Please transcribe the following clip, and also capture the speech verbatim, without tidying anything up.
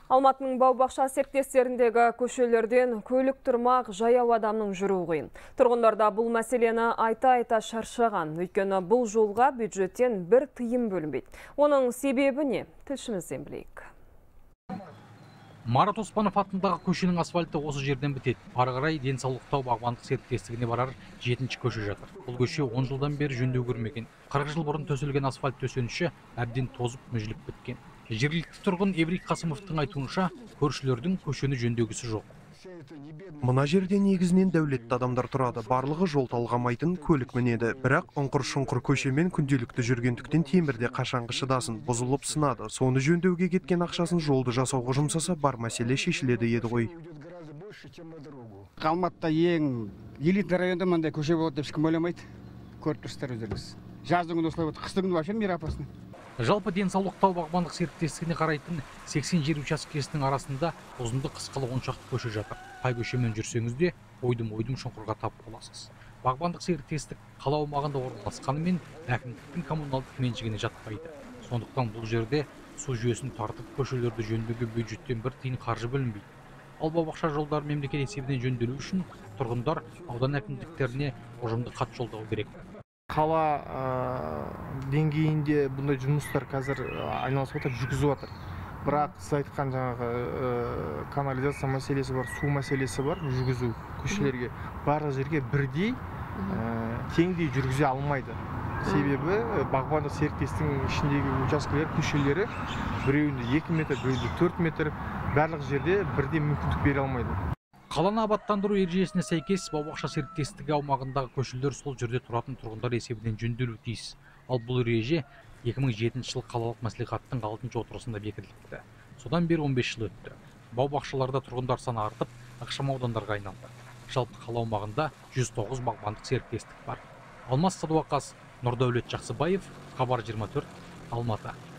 Алматының бау-бақша серіктестеріндегі көшелерден көлік тұрмақ, жаяу адамның жүруі қиын. Тұрғындарда бұл мәселені айта-айта шаршаған. Өйткені бұл жолға бюджеттен бір тиын бөлінбейді. Оның себебі не? Тілшімізден білейік. Марат Оспанов атындағы көшенің асфальты осы жерден бітеді. Ары қарай денсаулықтау бағбандық серіктестігіне барар жетінші көше жатыр. Бұл көше он жылдан бері жөндеу көрмеген. қырық жыл бұрын төселген асфальт төсеніші әбден тозып мүжіліп біткен. Жергілікті тұрғын Еврик Қасымовтың айтуынша, көршілердің көшені жөндегісі жоқ. Мына жерде негізінен дәулетті адамдар тұрады. Барлығы жол талғамайтын көлік мінеді. Бірақ ұңқыр-шұңқыр көшемен күнделікті жүргендіктен темірде қашанғы шыдасын, бұзылып сынады. Соны жөндеуге кеткен ақшасын жолды жасауға жұмсаса, бар мәселе шешіледі еді ғой. Алматыда ең элитный районда мындай көше болады деп ешкім ойламайды. Көріп тұрсыздар өздеріңіз. Жаздың күні осылай болады, қыстың күні вообще мир опасный. Жалпы денсаулықтау бағбандық серіктестігіне қарайтын сексен жер учаскесінің арасында ұзынды қысқалы он шақты көше жатыр. Қай көшемен жүрсеңіз де ойдым-ойдым шұңқырға тап боласыз. Бағбандық серіктестік қала аумағында орналасқанымен әкімдіктің коммуналдық меншігіне жатпайды. Сондықтан бұл жерде су жүйесін тартып көшелерді жөндеуге бюджеттен бір тиын қаржы бөлінбейді. Ал бау-бақша жолдар мемлекет есебінен жөнделу үшін тұрғындар аудан әкімдіктеріне ұжымды хат жолдау керек. Қала деңгейінде бұндай жұмыстар қазір айналысып отыр, жүргізіп отыр. Бірақ сіз айтқан жаңағы канализация мәселесі бар, су мәселесі бар, жүргізу көшелерге барлық жерге бірдей теңдей жүргізе алмайды. Себебі бағбандық серіктестіктің ішіндегі учаскелер, көшелері біреуінде екі метр, біреуінде төрт метр, барлық жерде бірдей мүмкіндік бере алмайды. Қаланы абаттандыру ережесіне сәйкес бау-бақша серіктестігі аумағындағы көшелер сол жерде тұратын тұрғындар есебінен жөнделуі тиіс. Ал бұл ереже екі мың жетінші жылы қалалық мәслихаттың алтыншы отырысында бекітіліпті. Содан бері он бес жыл өтті. Бау-бақшаларда тұрғындар саны артып, ықшам аудандарға айналды. Жалпы қала аумағында жүз тоғыз бағбандық серіктестік бар. Алмас Садуақас, Нұрдәулет Жақсыбаев, Хабар жиырма төрт, Алматы.